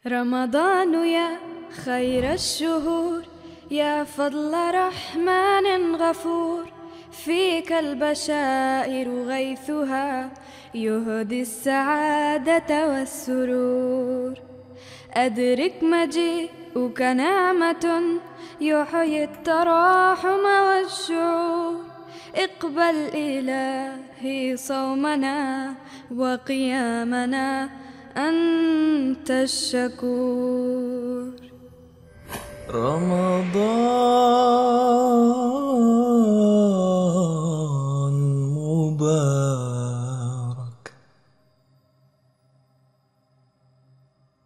رمضان يا خير الشهور، يا فضل رحمن غفور، فيك البشائر غيثها يهدي السعادة والسرور. أدرك مجيئك نعمة يحيي التراحم والشعور. اقبل إلهي صومنا وقيامنا أنت الشكور. رمضان